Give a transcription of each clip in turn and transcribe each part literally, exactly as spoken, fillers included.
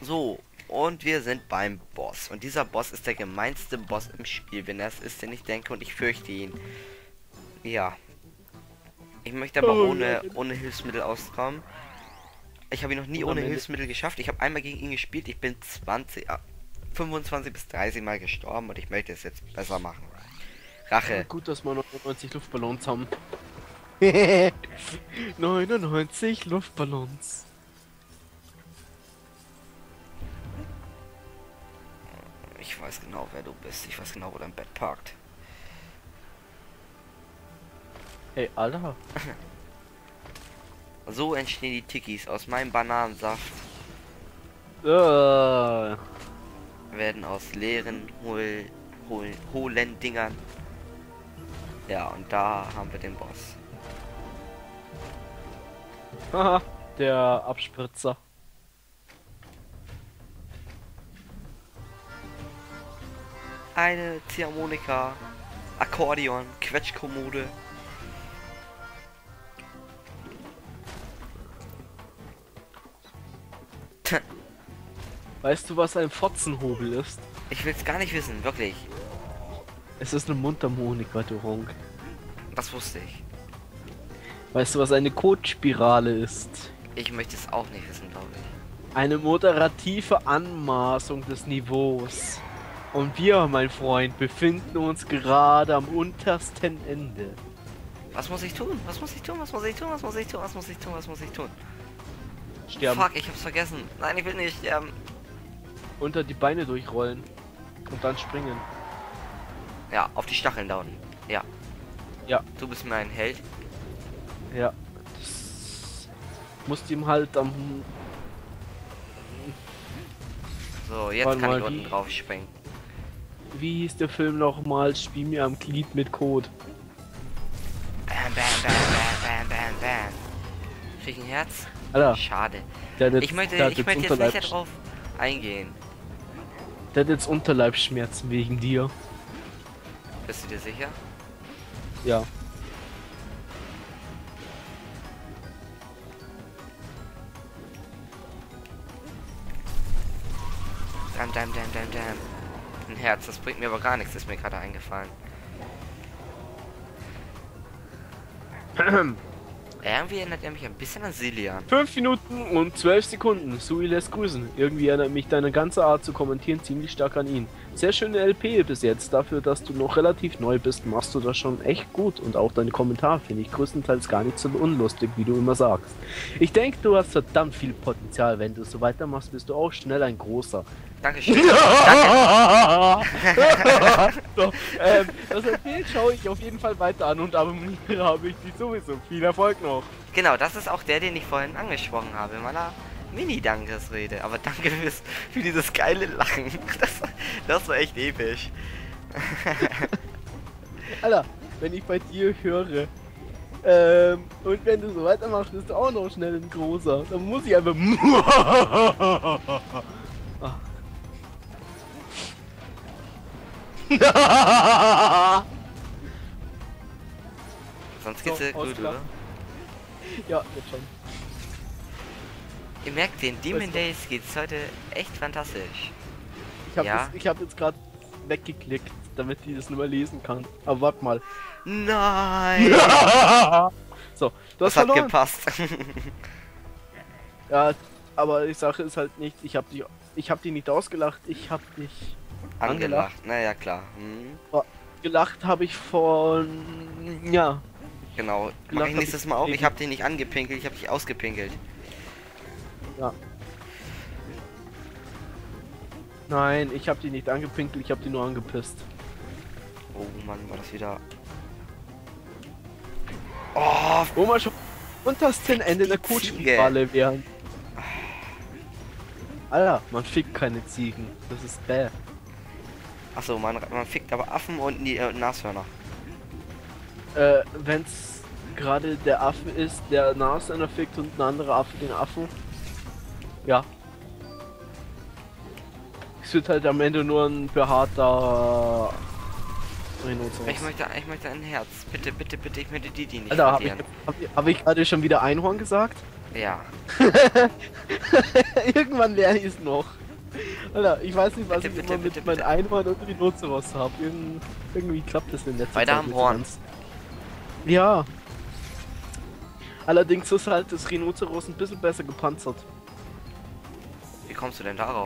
So, und wir sind beim Boss. Und dieser Boss ist der gemeinste Boss im Spiel, wenn er es ist, den ich denke, und ich fürchte ihn. Ja. Ich möchte aber Oh, ja, ohne, genau. ohne Hilfsmittel auskommen. Ich habe ihn noch nie Und am ohne Ende- Hilfsmittel geschafft. Ich habe einmal gegen ihn gespielt. Ich bin zwanzig, ah, fünfundzwanzig bis dreißig Mal gestorben und ich möchte es jetzt besser machen. Ja, Rache. gut, dass wir neunundneunzig Luftballons haben. neunundneunzig Luftballons. Ich weiß genau, wer du bist. Ich weiß genau, wo dein Bett parkt. Hey, Alter. So entstehen die Tikis. Aus meinem Bananensaft Äh, werden aus leeren, hohl, hohl, hohlen Dingern. Ja, und da haben wir den Boss. haha, der Abspritzer. Eine Ziehharmonika, Akkordeon, Quetschkommode. Weißt du, was ein Fotzenhobel ist? Ich will es gar nicht wissen, wirklich. Es ist eine Mundharmonika, du Honk. Das wusste ich. Weißt du, was eine Kotspirale ist? Ich möchte es auch nicht wissen, glaube ich. Eine moderative Anmaßung des Niveaus. Und wir, mein Freund, befinden uns gerade am untersten Ende. Was muss ich tun? Was muss ich tun? Was muss ich tun? Was muss ich tun? Was muss ich tun? Was muss ich tun? Sterben. Fuck, ich hab's vergessen. Nein, ich will nicht sterben. Unter die Beine durchrollen. Und dann springen. Ja, auf die Stacheln da unten. Ja. Ja. Du bist mir ein Held. Ja. Das musst ihm halt am... So, jetzt Warte kann mal, ich unten wie- drauf springen. Wie hieß der Film nochmal? Spiel mir am Glied mit Code. Bam, bam, bam, bam, bam, bam, bam. Krieg ich ein Herz? Alter, Schade. der hat jetzt, Ich möchte, der hat ich jetzt möchte jetzt Unterleib, nicht darauf eingehen. der hat jetzt Unterleibsschmerzen wegen dir. Bist du dir sicher? Ja. Dam, dam, dam, dam, dam. Ein Herz, das bringt mir aber gar nichts, ist mir gerade eingefallen. Irgendwie erinnert er mich ein bisschen an Silian. Fünf Minuten und zwölf Sekunden. Sui lässt grüßen. Irgendwie erinnert mich deine ganze Art zu kommentieren ziemlich stark an ihn. Sehr schöne L P bis jetzt. Dafür, dass du noch relativ neu bist, machst du das schon echt gut. Und auch deine Kommentare finde ich größtenteils gar nicht so unlustig, wie du immer sagst. Ich denke, du hast verdammt viel Potenzial. Wenn du so weitermachst, bist du auch schnell ein großer. Dankeschön. Danke. So, ähm, das Bild schaue ich auf jeden Fall weiter an und abonniere habe ich dich sowieso. Viel Erfolg noch. Genau, das ist auch der, den ich vorhin angesprochen habe in meiner Mini-Dankesrede. Aber danke fürs, für dieses geile Lachen. Das, das war echt episch. Alter, wenn ich bei dir höre, ähm, und wenn du so weitermachst, bist du auch noch schnell ein großer. Dann muss ich einfach. Sonst geht's So, dir gut, ausgelacht. oder? Ja, jetzt schon. Ihr merkt, den Demon Weißt du- Days geht's heute echt fantastisch. Ich habe Ja. ich hab jetzt gerade weggeklickt, damit die das nicht mehr lesen kann. Aber warte mal. Nein! So, du Das hast hat verloren. gepasst. Ja, aber die Sache ist halt nicht, ich hab dich, ich hab dich nicht ausgelacht, ich hab dich Angelacht. Naja, klar. Hm. gelacht, habe ich von, ja, Genau. Mach Gelacht ich hab nächstes ich Mal auch. Ich gegen- hab den nicht angepinkelt, ich hab dich ausgepinkelt. ja. Nein, ich hab die nicht angepinkelt, ich hab die nur angepisst. Oh Mann, war das wieder. Oh, Wo wir schon untersten Ende der die Ziege. Kotspirale wären. Alter, man fickt keine Ziegen. Das ist bäh. achso, man, man fickt aber Affen und die äh, Nashörner. Äh, wenn's gerade der Affe ist, der Nashörner fickt und ein anderer Affe den Affen. Ja. Es wird halt am Ende nur ein behaarter Rhinoceros. Ich möchte, ich möchte ein Herz. Bitte, bitte, bitte, ich möchte die, die nicht Alter, hab ich, verlieren. hab ich, hab ich gerade schon wieder Einhorn gesagt? Ja. Irgendwann lerne ich es noch. Alter, ich weiß nicht, was Bitte, ich bitte, immer bitte, mit meinem bitte. Einhorn und Rhinoceros habe. Irgend, irgendwie klappt das in letzter Beide Zeit haben nicht so Horn. ganz. Ja. Allerdings ist halt das Rhinoceros ein bisschen besser gepanzert. Wie kommst du denn darauf?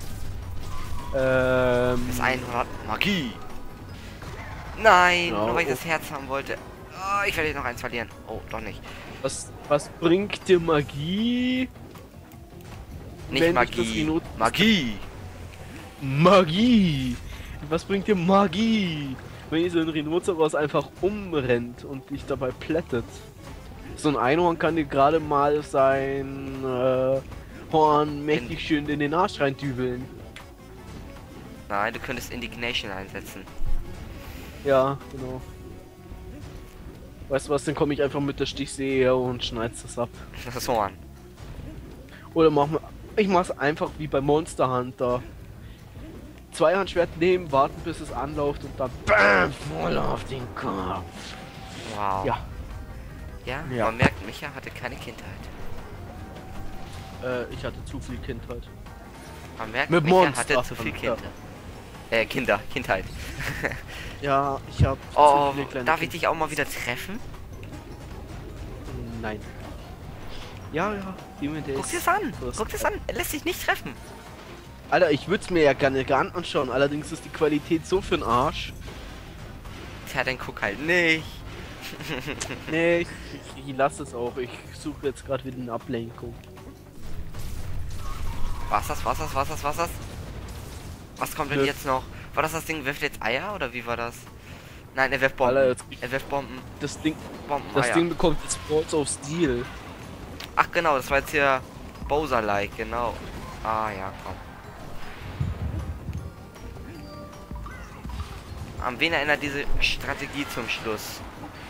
Ähm. Das Einhorn hat Magie. Nein, Ja, nur weil ich oh. das Herz haben wollte. Oh, ich werde jetzt noch eins verlieren. Oh, doch nicht. Was, was bringt dir Magie? Nicht Wenn dich das Magie. Rhino- Magie. Magie! Was bringt dir Magie? Wenn ihr so ein Rhinoceros einfach umrennt und dich dabei plättet. So ein Einhorn kann dir gerade mal sein äh, Horn mächtig schön in den Arsch reindübeln. Nein, du könntest Indignation einsetzen. Ja, genau. Weißt du was, dann komme ich einfach mit der Stichsäge her und schneid's das ab. Das Horn. Oder mach mal, ich mach's einfach wie bei Monster Hunter. Zweihandschwert nehmen, warten bis es anläuft und dann BAM! Voll auf den Kopf. Wow. Ja. Ja, Ja. man merkt, Micha hatte keine Kindheit. Äh, ich hatte zu viel Kindheit. Man merkt, Mit Micha Monster hatte zu viel Hunter. Kindheit. Äh, Kinder, Kindheit. Ja, ich hab Oh, zu viele kleine darf ich Kinder. dich auch mal wieder treffen? Nein. Ja, ja, Junge, der Guck ist... dir's an! das- Guck dir's an! Er lässt sich nicht treffen! Alter, ich würde es mir ja gerne gerne anschauen, allerdings ist die Qualität so für'n Arsch. Tja, dann guck halt nicht. Nee, ich, ich, ich lasse es auch. Ich suche jetzt gerade wieder eine Ablenkung. Was das, was das, was das, was das? Was kommt denn Wirf- jetzt noch? War das das Ding, wirft jetzt Eier oder wie war das? Nein, er wirft Bomben. Alter, jetzt- Er wirft Bomben. Das Ding, Bomben, das Eier. Ding bekommt jetzt Sports of Steel. Ach genau, das war jetzt hier Bowser-like, genau. Ah ja, komm. An wen erinnert diese Strategie zum Schluss?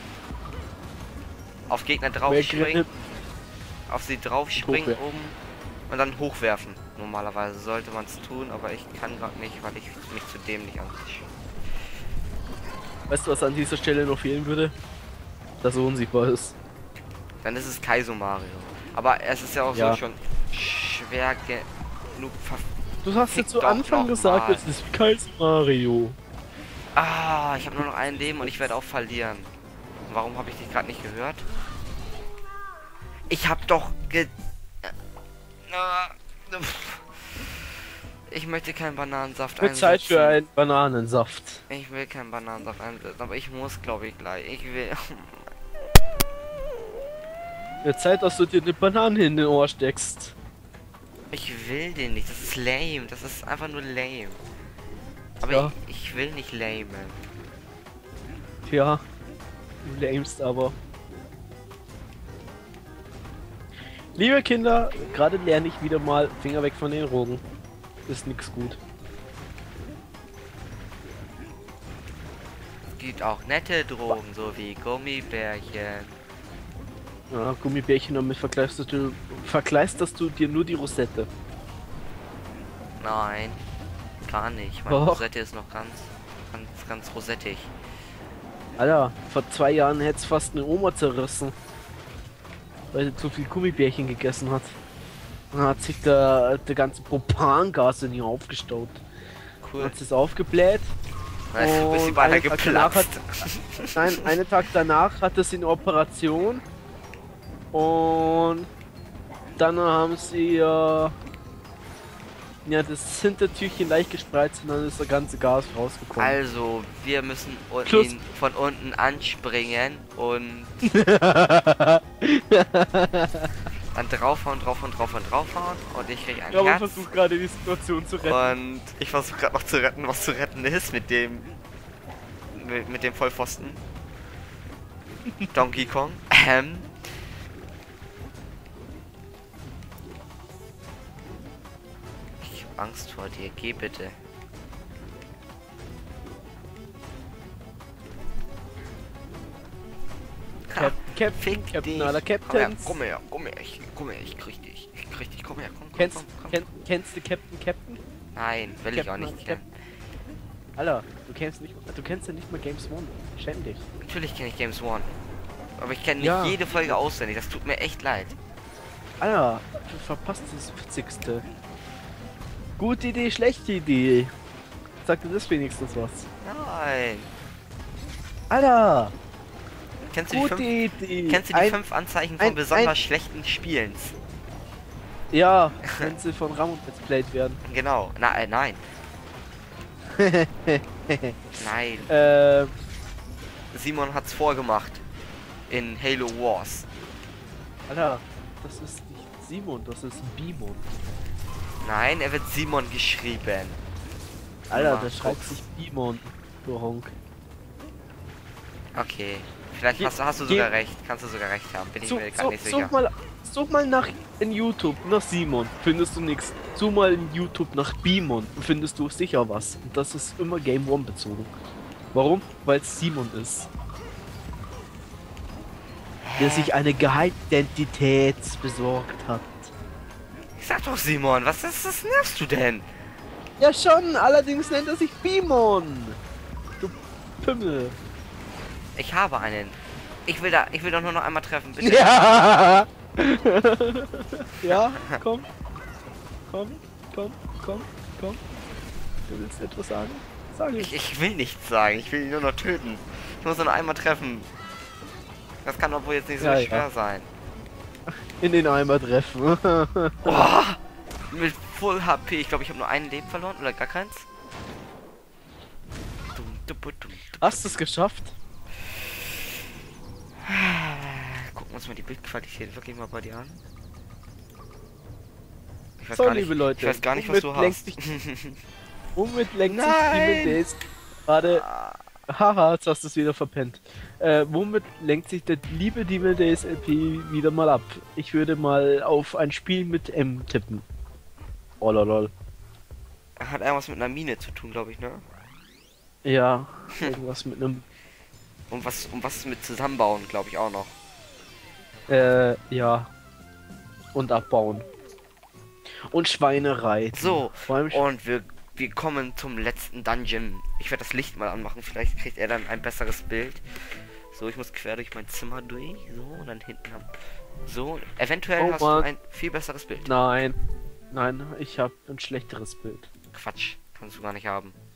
Auf Gegner draufspringen, auf sie draufspringen Hochwerfen. oben und dann hochwerfen. Normalerweise sollte man es tun, aber ich kann gerade nicht, weil ich mich zu dämlich anziehe. Weißt du, was an dieser Stelle noch fehlen würde? Dass er unsichtbar ist. Dann ist es Kaizo Mario. Aber es ist ja auch Ja. so schon schwer genug ver... Du hast Fick jetzt zu doch Anfang noch gesagt, mal. es ist Kaizo Mario. Ah, ich habe nur noch ein Leben und ich werde auch verlieren. Warum habe ich dich gerade nicht gehört? Ich habe doch ge... Ich möchte keinen Bananensaft Wird Zeit für einsetzen. einen Bananensaft. Ich will keinen Bananensaft einsetzen, aber ich muss, glaube ich, gleich. Ich will... Wird Zeit, dass du dir eine Banane in den Ohr steckst. Ich will den nicht, das ist lame. Das ist einfach nur lame. Aber Ja. ich, ich will nicht lame. Tja, du lämst aber. Liebe Kinder, gerade lerne ich wieder mal Finger weg von den Drogen. Ist nix gut. Es gibt auch nette Drogen, so wie Gummibärchen. Ja, Gummibärchen, damit verkleisterst du, verkleisterst du dir nur die Rosette. Nein, gar nicht. Meine Doch. Rosette ist noch ganz, ganz, ganz rosettig. Alter, vor zwei Jahren hätte es fast eine Oma zerrissen. Weil sie zu viel Gummibärchen gegessen hat. Dann hat sich der, der ganze Propangas in ihr aufgestaut. Dann Cool. hat sie es aufgebläht. Weißt, bis sie Und beinahe einen Tag danach geplatzt. Nein, einen Tag danach hatte sie eine Operation. Und dann haben sie äh, ja, das Hintertürchen leicht gespreizt und dann ist der ganze Gas rausgekommen. Also, wir müssen un- Schluss. ihn von unten anspringen und dann draufhauen, draufhauen, draufhauen, draufhauen und ich krieg ein Ja, aber Herz. versuch gerade die Situation zu retten. Und ich versuche gerade noch zu retten, was zu retten ist mit dem mit, mit dem Vollpfosten. Donkey Kong. Ähm. Ich hab Angst vor dir, geh bitte. Cap Captain, Fick Captain dich. aller Komm her, Captains. komm her, komm her, ich, komm her, ich krieg dich. Ich krieg dich, komm her, komm, komm, Kennst, komm, komm. kenn, kennst du Captain Captain? Nein, will ich auch Captain, nicht kennen. Alter, du kennst nicht, du kennst ja nicht mal Games One. Schäm dich. Natürlich kenne ich Games One. Aber ich kenne nicht Ja. jede Folge auswendig, das tut mir echt leid. Alter, du verpasst das Witzigste. Gute Idee, schlechte Idee. Sag dir das wenigstens was. Nein. Alter! Kennst du die Gute fünf, Idee! kennst du die Ein- fünf Anzeichen von ein- besonders ein- schlechten Spielens? Ja, wenn sie von Ramon Let's Played werden. Genau. Na, äh, nein. Nein. ähm, Simon hat's vorgemacht. In Halo Wars. Alter, das ist nicht Simon, das ist Bimon. Nein, er wird Simon geschrieben. Alter, Mal der schreibt gucken. sich Bimon. Du Honk. Okay. Vielleicht Ge- hast, du- hast du ge- sogar recht. Kannst du sogar recht haben. Bin ich Such, mir gar such, nicht sicher. such mal, such mal nach in YouTube nach Simon, findest du nichts. Such mal in YouTube nach Bimon, findest du sicher was. Und das ist immer Game One bezogen. Warum? Weil es Simon ist. Der sich eine Geheimidentität besorgt hat. Ich sag doch Simon, was ist das nervst du denn? Ja schon, allerdings nennt er sich Bimon. Du Pimmel. Ich habe einen. Ich will da, ich will doch nur noch einmal treffen, bitte. Ja. Ja, komm. Komm, komm, komm, komm. Du willst etwas sagen? Sag Ich, ich. ich will nichts sagen, ich will ihn nur noch töten. Ich muss nur noch einmal treffen. Das kann doch wohl jetzt nicht so Ja, ja. schwer sein. In den Eimer treffen. Oh, mit Full H P. Ich glaube, ich habe nur ein Leben verloren oder gar keins. Dum, dum, dum, dum. Hast du es geschafft? Gucken wir uns mal die Bildqualität wirklich mal bei dir an. Ich weiß So, gar nicht, liebe Leute, ich weiß gar nicht, was womit du lenkt hast. dich- Womit lenkt sich Nein! Demon Days gerade... Haha, jetzt hast du es wieder verpennt. Äh, womit lenkt sich der liebe Demon Days L P wieder mal ab? Ich würde mal auf ein Spiel mit M tippen. Oh lol. Hat irgendwas mit einer Mine zu tun, glaube ich, ne? Ja, irgendwas mit einem... Und was, um was mit zusammenbauen, glaube ich auch noch. Äh, ja. Und abbauen. Und Schweinerei. So, Vor allem Sch- und wir, wir kommen zum letzten Dungeon. Ich werde das Licht mal anmachen, vielleicht kriegt er dann ein besseres Bild. So, ich muss quer durch mein Zimmer durch. So, und dann hinten ab. So, eventuell Oh hast Mann. du ein viel besseres Bild. Nein. Nein, ich habe ein schlechteres Bild. Quatsch, kannst du gar nicht haben.